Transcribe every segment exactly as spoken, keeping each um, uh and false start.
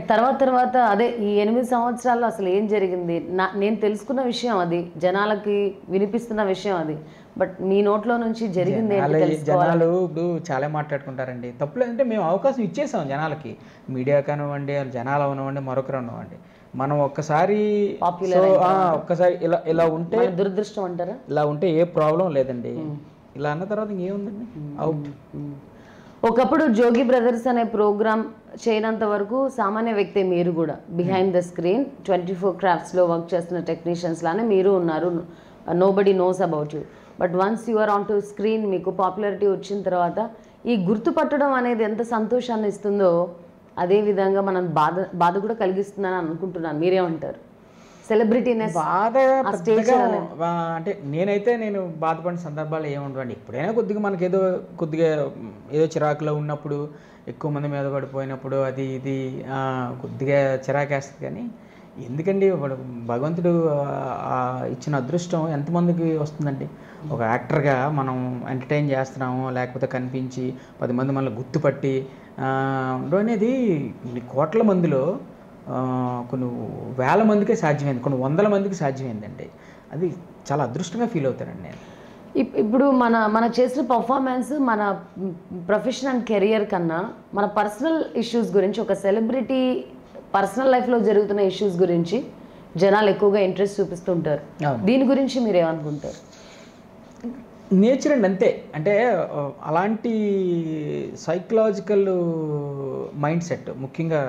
తర్వాత తర్వాత అదే ఈ ఎనిమిది సంవత్సరాల్లో అసలు ఏం జరిగింది? నా నేను తెలుసుకున్న విషయం అది, జనాలకి వినిపిస్తున్న విషయం అది. బట్ మీ నోట్లో నుంచి జరిగింది ఏంటి తెలుసుకోవాలి. జనాలు ఇప్పుడు చాలా మాట్లాడుకుంటారండి. తప్పులేదంటే మేము అవకాశం ఇచ్చేసాం జనాలకి, మీడియా కానివ్వండి, జనాలు అవనివ్వండి, మరొకరు అనివ్వండి. మనం ఒక్కసారి ఒక్కసారి ఇలా ఇలా ఉంటే దురదృష్టం అంటారా? ఇలా ఉంటే ఏ ప్రాబ్లం లేదండి. ఇలా అన్న తర్వాత ఇంకేముందండి, అవుట్. ఒకప్పుడు జోగి బ్రదర్స్ అనే ప్రోగ్రామ్ చేయనంత వరకు సామాన్య వ్యక్తి మీరు కూడా. Behind the screen twenty four క్రాఫ్ట్స్లో వర్క్ చేస్తున్న టెక్నీషియన్స్ లానే మీరు ఉన్నారు. Nobody knows about you. But once you're on to screen, మీకు పాపులారిటీ వచ్చిన తర్వాత ఈ గుర్తుపట్టడం అనేది ఎంత సంతోషాన్ని ఇస్తుందో అదే విధంగా మనం బాధ బాధ కూడా కలిగిస్తుందని అనుకుంటున్నాను. మీరేమంటారు? సెలబ్రిటీనెస్ బాధ అంటే నేనైతే నేను బాధపడిన సందర్భాలు ఏముండవండి. ఎప్పుడైనా కొద్దిగా మనకి ఏదో కొద్దిగా ఏదో చిరాకులో ఉన్నప్పుడు, ఎక్కువ మంది మీద పడిపోయినప్పుడు అది ఇది కొద్దిగా చిరాకేస్తుంది. కానీ ఎందుకండి భగవంతుడు ఇచ్చిన అదృష్టం ఎంతమందికి వస్తుందండి? ఒక యాక్టర్గా మనం ఎంటర్టైన్ చేస్తున్నాము, లేకపోతే కనిపించి పది మంది మనల్ని గుర్తుపట్టి అనేది కొన్ని కోట్ల మందిలో కొన్ని వేల మందికే సాధ్యమైంది, కొన్ని వందల మందికి సాధ్యమైందండి. అది చాలా అదృష్టంగా ఫీల్ అవుతానండి నేను. ఇప్పుడు మన మన చేసిన పర్ఫార్మెన్స్ మన ప్రొఫెషన్ అండ్ కెరియర్ కన్నా మన పర్సనల్ ఇష్యూస్ గురించి, ఒక సెలబ్రిటీ పర్సనల్ లైఫ్లో జరుగుతున్న ఇష్యూస్ గురించి జనాలు ఎక్కువగా ఇంట్రెస్ట్ చూపిస్తుంటారు. దీని గురించి మీరు ఏమనుకుంటారు? నేచర్ అండి, అంతే. అంటే అలాంటి సైకలాజికల్ మైండ్ సెట్ ముఖ్యంగా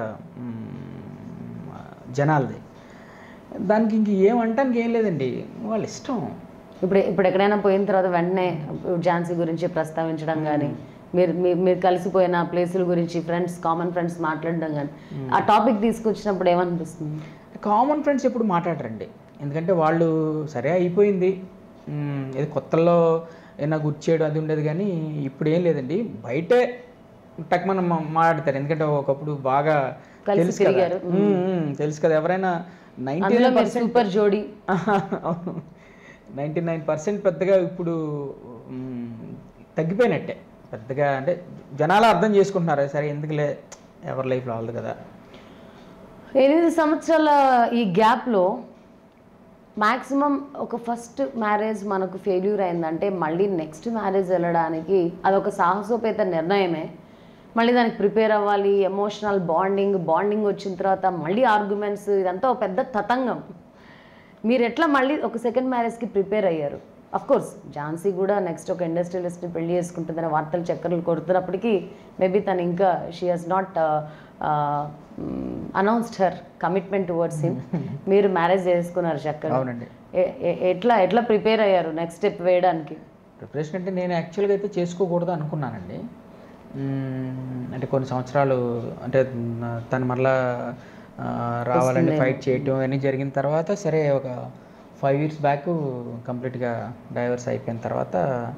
జనాలది. దానికి ఇంక ఏమంటానికి ఏం లేదండి, వాళ్ళ ఇష్టం. ఇప్పుడు ఇప్పుడు ఎక్కడైనా పోయిన తర్వాత వెంటనే ఝాన్సీ గురించి ప్రస్తావించడం కానీ, మీరు మీరు కలిసిపోయిన ప్లేసుల గురించి ఫ్రెండ్స్, కామన్ ఫ్రెండ్స్ మాట్లాడడం కానీ, ఆ టాపిక్ తీసుకొచ్చినప్పుడు ఏమనిపిస్తుంది? కామన్ ఫ్రెండ్స్ ఎప్పుడు మాట్లాడరండి. ఎందుకంటే వాళ్ళు సరే అయిపోయింది, ఏదో కొత్తలో ఏదైనా గుర్తు చేయడం అది ఉండేది. కానీ ఇప్పుడు ఏం లేదండి, బయటే టక్ మనం మాట్లాడతారు. ఎందుకంటే ఒకప్పుడు బాగా తెలుసు కదా తెలుసు కదా ఎవరైనా నైన్టీ నైన్ పర్సెంట్ సూపర్ జోడీ నైంటీ నైన్ పర్సెంట్ పెద్దగా ఇప్పుడు తగ్గిపోయినట్టే. పెద్దగా అంటే జనాలు అర్థం చేసుకుంటున్నారు, సరే ఎందుకులే ఎవరి లైఫ్లో వాళ్ళు కదా. ఎనిమిది సంవత్సరాల ఈ గ్యాప్లో మ్యాక్సిమం ఒక ఫస్ట్ మ్యారేజ్ మనకు ఫెయిల్యూర్ అయిందంటే మళ్ళీ నెక్స్ట్ మ్యారేజ్ వెళ్ళడానికి అదొక సాహసోపేత నిర్ణయమే. మళ్ళీ దానికి ప్రిపేర్ అవ్వాలి, ఎమోషనల్ బాండింగ్ బాండింగ్ వచ్చిన తర్వాత మళ్ళీ ఆర్గ్యుమెంట్స్, ఇదంతా ఒక పెద్ద తతంగం. మీరు ఎట్లా మళ్ళీ ఒక సెకండ్ మ్యారేజ్కి ప్రిపేర్ అయ్యారు? అఫ్కోర్స్ ఝాన్సీ కూడా నెక్స్ట్ ఒక ఇండస్ట్రియలిస్ట్ని పెళ్లి చేసుకుంటుందని వార్తలు చక్కర్లు కొడుతున్నప్పటికీ మేబీ తను ఇంకా she has not announced her commitment towards him. మీరు మ్యారేజ్ చేసుకున్నారు చక్కగా. అవునండి. ఎట్లా ఎట్లా ప్రిపేర్ అయ్యారు నెక్స్ట్ స్టెప్ వేయడానికి? ప్రిపరేషన్ అంటే నేను యాక్చువల్గా అయితే చేసుకోకూడదు అనుకున్నానండి. అంటే కొన్ని సంవత్సరాలు అంటే తను మళ్ళా రావాలని ఫైట్ చేయటం అన్నీ జరిగిన తర్వాత, సరే ఒక ఫైవ్ ఇయర్స్ బ్యాక్ కంప్లీట్గా డైవర్స్ అయిపోయిన తర్వాత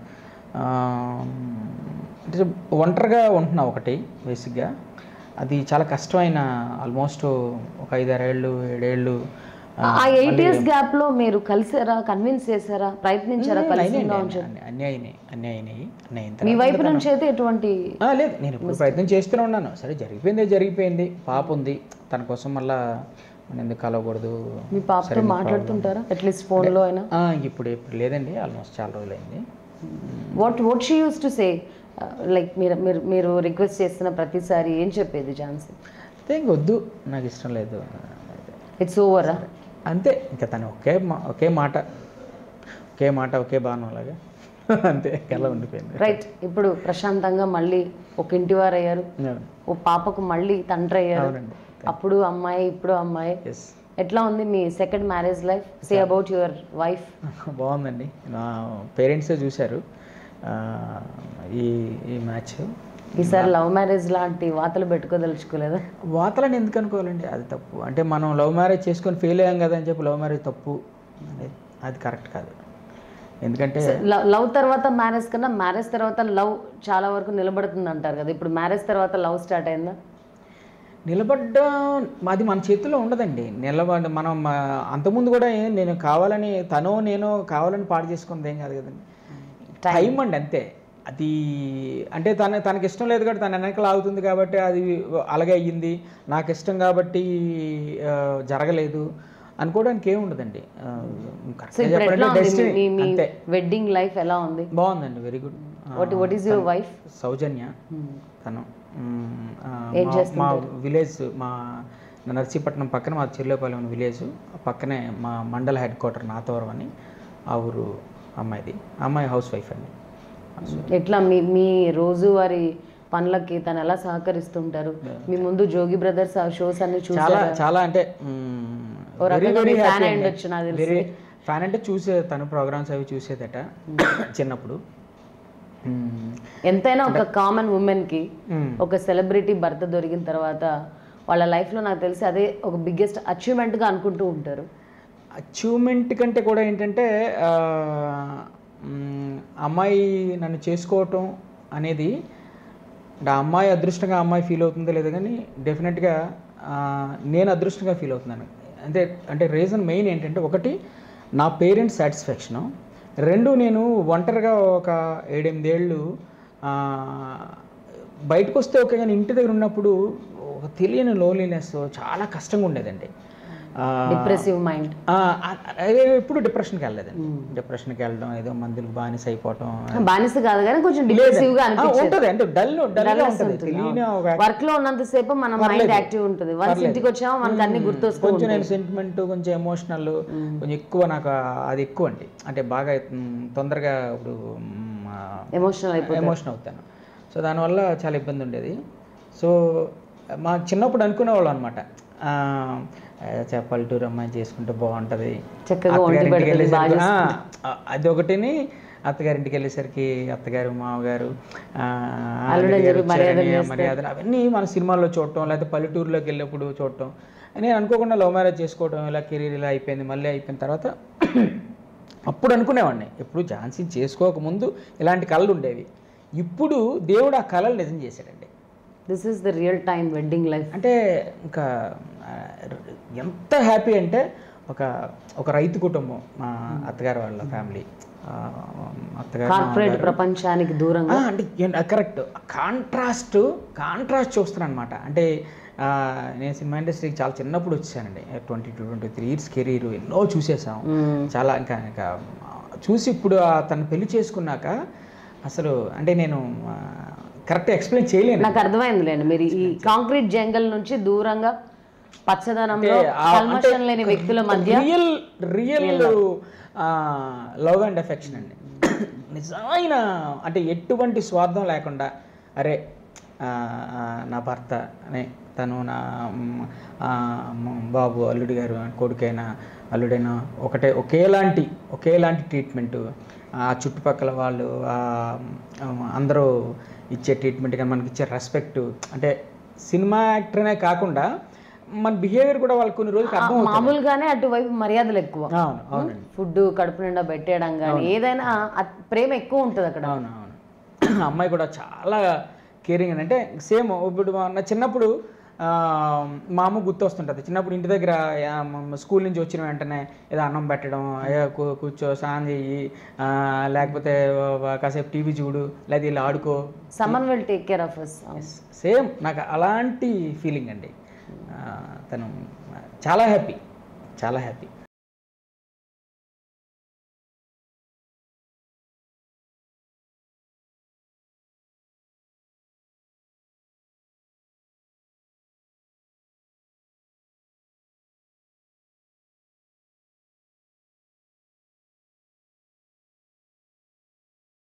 అంటే ఒంటరిగా ఉంటున్నా ఒకటి బేసిక్గా. అది చాలా కష్టమైన, ఆల్మోస్ట్ ఒక ఐదారేళ్ళు ఏడేళ్ళు. ఆ ఎయిట్ ఇయర్స్ గ్యాప్ లో మీరు కలిసారా, కన్విన్స్ చేశారా, ప్రయత్నించారా? అన్నీ అయినాయి అన్నీ అయినాయి అన్నీ మీ వైపు నుంచి అయితే ఎటువంటి లేదు, నేను ఇప్పుడు ప్రయత్నం చేస్తూనే ఉన్నాను. సరే జరిగిపోయింది జరిగిపోయింది, పాప ఉంది, తన కోసం మళ్ళా మనం ఎందుకు కలవకూడదు. మీ పాపతో మాట్లాడుతుంటారా అట్లీస్ట్ ఫోన్లో అయినా? ఇప్పుడు ఇప్పుడు లేదండి, ఆల్మోస్ట్ చాలా రోజులైంది. What what she use to say? Like మీరు మీరు మీరు రిక్వెస్ట్ చేస్తున్న ప్రతిసారి ఏం చెప్పేది ఝాన్సీ? అయితే ఇంక వద్దు, నాకు ఇష్టం లేదు, ఇట్స్ ఓవరా అంతే. ఇంకా తను ఒకే ఒకే మాట ఒకే మాట ఒకే బాణం అలాగా అంతే కళ్ళ ఉండిపోయింది. రైట్. ఇప్పుడు ప్రశాంతంగా మళ్ళీ ఒక ఇంటి వారు అయ్యారు, ఓ పాపకు మళ్ళీ తండ్రి అయ్యారు. అప్పుడు అమ్మాయి, ఇప్పుడు అమ్మాయి. ఎట్లా ఉంది మీ second marriage life? Say about your wife. బాగుందండి, నా పేరెంట్సే చూశారు ఈ ఈ మ్యాచ్. ఈసారి లవ్ మ్యారేజ్ లాంటి వాతలు పెట్టుకోదలుచుకోలేదా? వాతలని ఎందుకు అనుకోవాలండి, అది తప్పు. అంటే మనం లవ్ మ్యారేజ్ చేసుకొని ఫెయిల్ అయ్యాం కదా అని చెప్పి లవ్ మ్యారేజ్ తప్పు అనేది అది కరెక్ట్ కాదు. ఎందుకంటే లవ్ తర్వాత మ్యారేజ్ కన్నా మ్యారేజ్ తర్వాత లవ్ చాలా వరకు నిలబడుతుంది అంటారు కదా. ఇప్పుడు మ్యారేజ్ తర్వాత లవ్ స్టార్ట్ అయిందా? నిలబడ్డా మాది మన చేతుల్లో ఉండదండి. నిలబడి మనం అంతకుముందు కూడా నేను కావాలని, తనో నేను కావాలని పాడు చేసుకున్నది ఏం కాదు కదండి. టైం అండి అంతే. అది అంటే తన తనకి ఇష్టం లేదు కాబట్టి తన వెనకాల ఆగుతుంది కాబట్టి అది అలాగే అయ్యింది, నాకు ఇష్టం కాబట్టి ఆ, జరగలేదు అనుకోవడానికి ఏమి ఉండదండి. సో ఇప్పుడు ఎట్లా ఉంది మీ మీ వెడ్డింగ్ లైఫ్ ఎలా ఉంది? బాగుందండి, very good. What what is your wife? Soujanya తను. ఏం మా- మా విలేజ్ మా నర్సీపట్నం పక్కన మా చెర్లేపాలెం విలేజ్ పక్కనే మా మండల హెడ్ క్వార్టర్ నాతవరం అని ఆ ఊరు అమ్మాయిది. అమ్మాయి హౌస్ వైఫ్ అండి. ఎట్లా మీ మీ రోజువారి పనులకి తను ఎలా సహకరిస్తుంటారు? మీ ముందు జోగి బ్రదర్స్ ఆ షోస్ అన్ని చూసి చాలా చాలా అంటే ఓ రకంగా మీ ఫ్యాన్ అయి ఉండొచ్చు నాకు తెలిసి. వెరీ ఫ్యాన్ అంటే చూసే తను ప్రోగ్రామ్స్ అవి చూసేదట చిన్నప్పుడు. మ్మ్. ఎంతైనా ఒక కామన్ ఉమెన్ కి మ్మ్. ఒక సెలబ్రిటీ భర్త దొరికిన తర్వాత వాళ్ళ లైఫ్ లో నాకు తెలిసి అదే ఒక బిగ్గెస్ట్ అచీవ్మెంట్ గా అనుకుంటూ ఉంటారు. అచీవ్మెంట్ కంటే కూడా ఏంటంటే ఆ, మ్మ్, అమ్మాయి నన్ను చేసుకోవటం అనేది అంటే ఆ అమ్మాయి అదృష్టంగా ఆ అమ్మాయి ఫీల్ అవుతుందో లేదో కానీ డెఫినెట్గా నేను అదృష్టంగా ఫీల్ అవుతున్నాను. అంటే అంటే రీజన్ మెయిన్ ఏంటంటే ఒకటి నా పేరెంట్స్ సాటిస్ఫాక్షను, రెండు నేను ఒంటరిగా ఒక ఏడెనిమిదేళ్ళు బయటకు వస్తే ఓకే కానీ ఇంటి దగ్గర ఉన్నప్పుడు ఒక తెలియని లోన్లీనెస్ చాలా కష్టంగా ఉండేదండి. డిప్రెసివ్ మైండ్ ఎప్పుడు డిప్రెషన్కి వెళ్ళలేదండి. డిప్రెషన్కి వెళ్ళడం ఏదో మందులకు బానిస అయిపోవటం బానిస కాదు కానీ కొంచెం డిప్రెసివ్ గా అనిపించేది. ఉంటుంది అంటే డల్ డల్ ఉంటుంది తెలియని ఒక వర్క్ లో ఉన్నంత సేపు మన మైండ్ యాక్టివ్ ఉంటుంది. వన్స్ ఇంటికి వచ్చామో మనకు అన్ని గుర్తొస్తుంది. కొంచెం నేను సెంటిమెంట్ కొంచెం ఎమోషనల్ కొంచెం ఎక్కువ నాకు అది ఎక్కువ అండి. అంటే బాగా మ్, తొందరగా ఇప్పుడు ఎమోషనల్ అయిపోతుంది. ఎమోషన్ అవుతాను. సో దానివల్ల చాలా ఇబ్బంది ఉండేది. సో మా చిన్నప్పుడు అనుకునేవాళ్ళం అనమాట, పల్లెటూరు అమ్మాయి చేసుకుంటే బాగుంటుంది, చక్కగా అత్తగారింటికి వెళ్ళేసరికి అది ఒకటిని అత్తగారింటికి వెళ్ళేసరికి అత్తగారు మామగారు ఆ, అల్లుడు గారు వచ్చారని మర్యాదలు అవన్నీ మన సినిమాల్లో చూడటం లేకపోతే పల్లెటూరులోకి వెళ్ళినప్పుడు చూడటం. నేను అనుకోకుండా లవ్ మ్యారేజ్ చేసుకోవటం ఇలా కెరీర్ ఇలా అయిపోయింది. మళ్ళీ అయిపోయిన తర్వాత అప్పుడు అనుకునేవాడిని ఎప్పుడు ఝాన్సీని చేసుకోకముందు ఇలాంటి కళలు ఉండేవి. ఇప్పుడు దేవుడు ఆ కళలు నిజం చేశాడండి. This is the real time wedding life. అంటే ఇంకా ఆ, ఎంత హ్యాపీ అంటే ఒక ఒక రైతు కుటుంబం మా అత్తగారు వాళ్ళ ఫ్యామిలీ. అత్తగారు కార్పొరేట్ ప్రపంచానికి దూరంగా ఆ, అంటే కరెక్ట్ కాంట్రాస్ట్ కాంట్రాస్ట్ చూస్తున్నాను అనమాట. అంటే ఆ, నేను సినిమా ఇండస్ట్రీకి చాలా చిన్నప్పుడు వచ్చానండి. Twenty two twenty three years career ఎన్నో చూసేసాం. చాలా ఇంకా ఇంకా చూసి ఇప్పుడు ఆ తను పెళ్లి చేసుకున్నాక అసలు అంటే నేను కరెక్ట్ ఎక్స్ప్లెయిన్ చేయలేను. నాకు అర్థమైందిలేండి. మీరు ఈ కాంక్రీట్ జంగల్ నుంచి దూరంగా పచ్చదనంలో కల్మషం లేని వ్యక్తుల మధ్య real real love and affection అండి. నిజమైన అంటే ఎటువంటి స్వార్థం లేకుండా అరే ఆ, ఆ, నా భర్త అనే తను నా మ్, ఆ, మ్, బాబు అల్లుడి గారు కొడుకైనా అల్లుడైనా ఒకటే ఒకేలాంటి ఒకేలాంటి ట్రీట్మెంటు. ఆ చుట్టుపక్కల వాళ్ళు ఆ, అందరూ ఇచ్చే ట్రీట్మెంట్ కానీ మనకి ఇచ్చే రెస్పెక్ట్ అంటే సినిమా యాక్టర్నే కాకుండా మన బిహేవియర్ కూడా వాళ్ళకి కొన్ని రోజులకి అర్థం అవుతుంది. మామూలుగానే అటువైపు మర్యాదలు ఎక్కువ. అవును అవునండి. ఫుడ్ కడుపు నిండా పెట్టేయడం కానీ ఏదైనా అ- ప్రేమ ఎక్కువ ఉంటుంది అక్కడ. అవును అవును. అమ్మాయి కూడా చాలా కేరింగ్ అని అంటే సేమ్ ఇప్పుడు నా చిన్నప్పుడు ఆ, మా అమ్మ గుర్తు వస్తుంటుంది. చిన్నప్పుడు ఇంటి దగ్గర ఆ, మ- స్కూల్ నుంచి వచ్చిన వెంటనే ఏదో అన్నం పెట్టడం, అయ్యా కూ- కూర్చో స్నానం చెయ్యి, ఆ, లేకపోతే ఆ, కాసేపు టీవీ చూడు, లేదా ఇలా ఆడుకో. Someone will take care of us. Same నాకు అలాంటి ఫీలింగ్ అండి. ఆ, తను చాలా హ్యాపీ చాలా హ్యాపీ